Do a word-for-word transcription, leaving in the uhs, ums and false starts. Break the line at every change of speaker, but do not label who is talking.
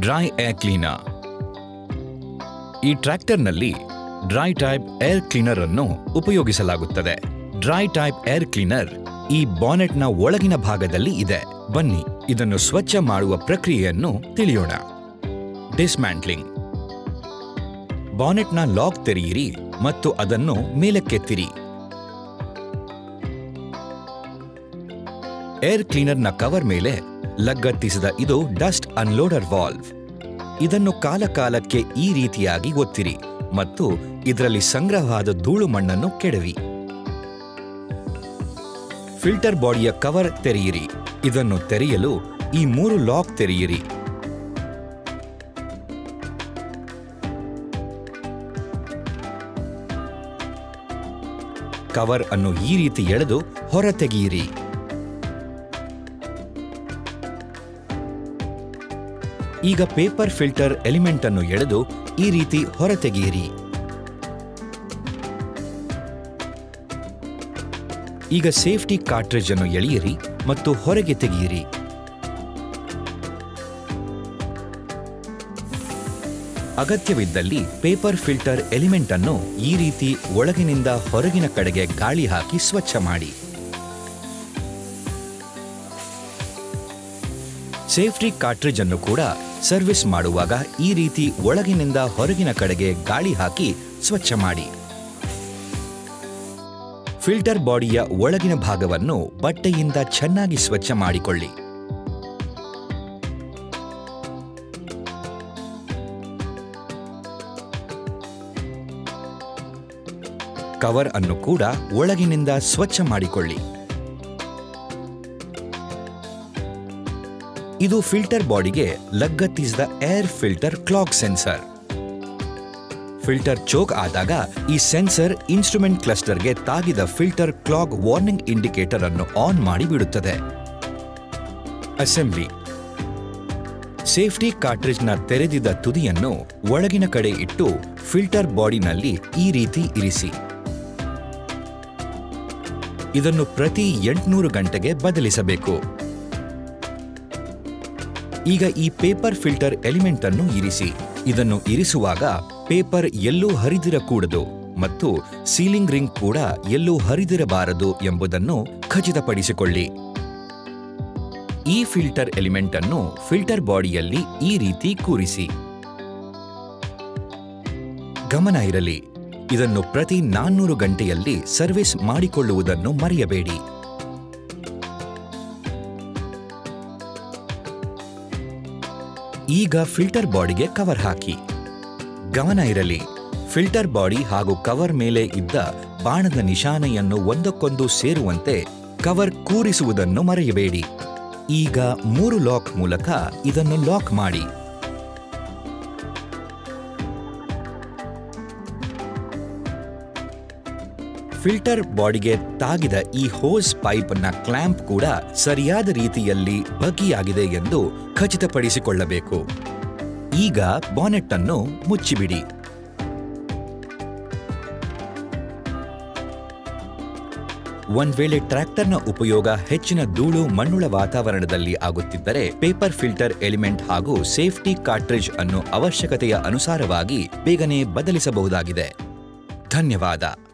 Dry air cleaner. ಈ ಟ್ರ್ಯಾಕ್ಟರ್ನಲ್ಲಿ dry type air cleaner ಅನ್ನು ಉಪಯೋಗಿಸಲಾಗುತ್ತದೆ. ಡ್ರೈ ಟೈಪ್ ಏರ್ ಕ್ಲೀನರ್ ಈ ಬಾನೆಟ್ನ ಒಳಗಿನ ಭಾಗದಲ್ಲಿ ಇದೆ. ಬನ್ನಿ ಇದನ್ನು ಸ್ವಚ್ಛ ಮಾಡುವ ಪ್ರಕ್ರಿಯೆಯನ್ನು ತಿಳಿಯೋಣ. ಡಿಸ್ಮ್ಯಾಂಟ್ಲಿಂಗ್. ಬಾನೆಟ್ನ ಲಾಕ್ ತೆರೆಯಿರಿ ಮತ್ತು ಅದನ್ನು ಮೇಲಕ್ಕೆತ್ತಿರಿ. ಏರ್ ಕ್ಲೀನರ್ನ ಕವರ್ ಮೇಲೆ ಲಗತ್ತಿಸಿದ ಇದು ಡಸ್ಟ್ ಅನ್ಲೋಡರ್ ವಾಲ್ವ್. ಇದನ್ನು ಕಾಲ ಕಾಲಕ್ಕೆ ಈ ರೀತಿಯಾಗಿ ಒತ್ತಿರಿ ಮತ್ತು ಇದರಲ್ಲಿ ಸಂಗ್ರಹವಾದ ಧೂಳು ಮಣ್ಣನ್ನು ಕೆಡವಿ. ಫಿಲ್ಟರ್ ಬಾಡಿಯ ಕವರ್ ತೆರೆಯಿರಿ. ಇದನ್ನು ತೆರೆಯಲು ಈ ಮೂರು ಲಾಕ್ ತೆರೆಯಿರಿ. ಕವರ್ ಅನ್ನು ಈ ರೀತಿ ಎಳೆದು ಹೊರತೆಗೆಯಿರಿ. ಈಗ ಪೇಪರ್ ಫಿಲ್ಟರ್ ಎಲಿಮೆಂಟ್ ಅನ್ನು ಎಳೆದು ಈ ರೀತಿ ಹೊರತೆಗೆಯಿರಿ. ಈಗ ಸೇಫ್ಟಿ ಕಾರ್ಟ್ರಿಡ್ಜ್ ಅನ್ನು ಎಳೆಯಿರಿ ಮತ್ತು ಹೊರಗೆ ತೆಗೆಯಿರಿ. ಅಗತ್ಯವಿದ್ದಲ್ಲಿ ಪೇಪರ್ ಫಿಲ್ಟರ್ ಎಲಿಮೆಂಟ್ ಅನ್ನು ಈ ರೀತಿ ಒಳಗಿನಿಂದ ಹೊರಗಿನ ಕಡೆಗೆ ಗಾಳಿ ಹಾಕಿ ಸ್ವಚ್ಛ ಮಾಡಿ. ಸೇಫ್ಟಿ ಕಾರ್ಟ್ರಿಡ್ಜ್ ಅನ್ನು ಕೂಡ ಸರ್ವಿಸ್ ಮಾಡುವಾಗ ಈ ರೀತಿ ಒಳಗಿನಿಂದ ಹೊರಗಿನ ಕಡೆಗೆ ಗಾಳಿ ಹಾಕಿ ಸ್ವಚ್ಛ ಮಾಡಿ. ಫಿಲ್ಟರ್ ಬಾಡಿಯ ಒಳಗಿನ ಭಾಗವನ್ನು ಬಟ್ಟೆಯಿಂದ ಚೆನ್ನಾಗಿ ಸ್ವಚ್ಛ ಮಾಡಿಕೊಳ್ಳಿ. ಕವರ್ ಅನ್ನು ಕೂಡ ಒಳಗಿನಿಂದ ಸ್ವಚ್ಛ ಮಾಡಿಕೊಳ್ಳಿ. ಇದು ಫಿಲ್ಟರ್ ಬಾಡಿಗೆ ಲಗತ್ತಿಸಿದ air filter clog sensor. Filter choke ಆದಾಗ ಈ ಸೆನ್ಸರ್ ಇನ್ಸ್ಟ್ರೂಮೆಂಟ್ ಕ್ಲಸ್ಟರ್ಗೆ ತಾಗಿದ ಫಿಲ್ಟರ್ ಕ್ಲಾಗ್ ವಾರ್ನಿಂಗ್ ಇಂಡಿಕೇಟರ್ ಅನ್ನು ಆನ್ ಮಾಡಿ ಬಿಡುತ್ತದೆ. ಅಸೆಂಬ್ಲಿ. ಸೇಫ್ಟಿ ಕಾರ್ಟ್ರಿಡ್ಜ್ನ ತೆರೆದಿದ್ದ ತುದಿಯನ್ನು ಒಳಗಿನ ಕಡೆ ಇಟ್ಟು ಫಿಲ್ಟರ್ ಬಾಡಿನಲ್ಲಿ ಈ ರೀತಿ ಇರಿಸಿ. ಇದನ್ನು ಪ್ರತಿ ಎಂಟುನೂರು ಗಂಟೆಗೆ ಬದಲಿಸಬೇಕು. ಈಗ ಈ ಪೇಪರ್ ಫಿಲ್ಟರ್ ಎಲಿಮೆಂಟ್ ಅನ್ನು ಇರಿಸಿ. ಇದನ್ನು ಇರಿಸುವಾಗ ಪೇಪರ್ ಎಲ್ಲೂ ಹರಿದಿರಕೂಡದು ಮತ್ತು ಸೀಲಿಂಗ್ ರಿಂಗ್ ಕೂಡ ಎಲ್ಲೂ ಹರಿದಿರಬಾರದು ಎಂಬುದನ್ನು ಖಚಿತಪಡಿಸಿಕೊಳ್ಳಿ. ಈ ಫಿಲ್ಟರ್ ಎಲಿಮೆಂಟ್ ಅನ್ನು ಫಿಲ್ಟರ್ ಬಾಡಿಯಲ್ಲಿ ಈ ರೀತಿ ಕೂರಿಸಿ. ಗಮನ ಇರಲಿ, ಇದನ್ನು ಪ್ರತಿ ನಾನ್ನೂರು ಗಂಟೆಯಲ್ಲಿ ಸರ್ವಿಸ್ ಮಾಡಿಕೊಳ್ಳುವುದನ್ನು ಮರೆಯಬೇಡಿ. ಈಗ ಫಿಲ್ಟರ್ ಬಾಡಿಗೆ ಕವರ್ ಹಾಕಿ. ಗಮನ ಇರಲಿ, ಫಿಲ್ಟರ್ ಬಾಡಿ ಹಾಗೂ ಕವರ್ ಮೇಲೆ ಇದ್ದ ಬಾಣದ ನಿಶಾನೆಯನ್ನು ಒಂದಕ್ಕೊಂದು ಸೇರುವಂತೆ ಕವರ್ ಕೂರಿಸುವುದನ್ನು ಮರೆಯಬೇಡಿ. ಈಗ ಮೂರು ಲಾಕ್ ಮೂಲಕ ಇದನ್ನು ಲಾಕ್ ಮಾಡಿ. ಫಿಲ್ಟರ್ ಬಾಡಿಗೆ ತಾಗಿದ ಈ ಹೋಸ್ ಪೈಪ್ನ ಕ್ಲ್ಯಾಂಪ್ ಕೂಡ ಸರಿಯಾದ ರೀತಿಯಲ್ಲಿ ಬಗ್ಗಿಯಾಗಿದೆ ಎಂದು ಖಚಿತಪಡಿಸಿಕೊಳ್ಳಬೇಕು. ಈಗ ಬಾನೆಟ್ ಅನ್ನು ಮುಚ್ಚಿಬಿಡಿ. ಒಂದ್ ವೇಳೆ ಟ್ರ್ಯಾಕ್ಟರ್ನ ಉಪಯೋಗ ಹೆಚ್ಚಿನ ಧೂಳು ಮಣ್ಣುಳ ವಾತಾವರಣದಲ್ಲಿ ಆಗುತ್ತಿದ್ದರೆ ಪೇಪರ್ ಫಿಲ್ಟರ್ ಎಲಿಮೆಂಟ್ ಹಾಗೂ ಸೇಫ್ಟಿ ಕಾರ್ಟ್ರಿಡ್ಜ್ ಅನ್ನು ಅವಶ್ಯಕತೆಯ ಅನುಸಾರವಾಗಿ ಬೇಗನೆ ಬದಲಿಸಬಹುದಾಗಿದೆ. ಧನ್ಯವಾದ.